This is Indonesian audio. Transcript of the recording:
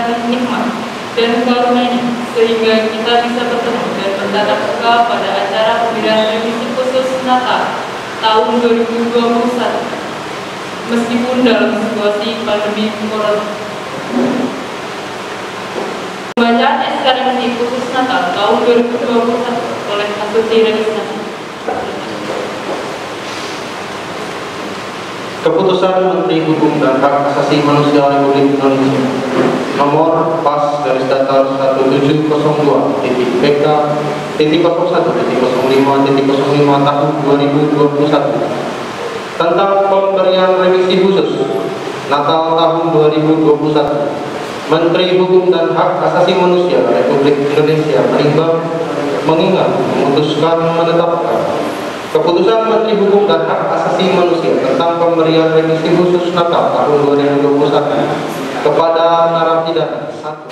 kasih nikmat dan karunia-Nya sehingga kita bisa bertemu dan bertatap muka pada acara pemberian remisi khusus Natal tahun 2021 meskipun dalam situasi pandemi corona. Pembacaan SK remisi khusus Natal tahun 2021 oleh Asosiasi Remisi Natal. Keputusan Menteri Hukum dan Hak Asasi Manusia Republik Indonesia nomor pas garis datar 1702-PK.01.05.05 tahun 2021 tentang pemberian remisi khusus Natal tahun 2021. Menteri Hukum dan Hak Asasi Manusia Republik Indonesia mengingat memutuskan menetapkan Keputusan Menteri Hukum dan Hak Asasi Manusia tentang pemberian remisi khusus Natal tahun 2021 kepada narapidana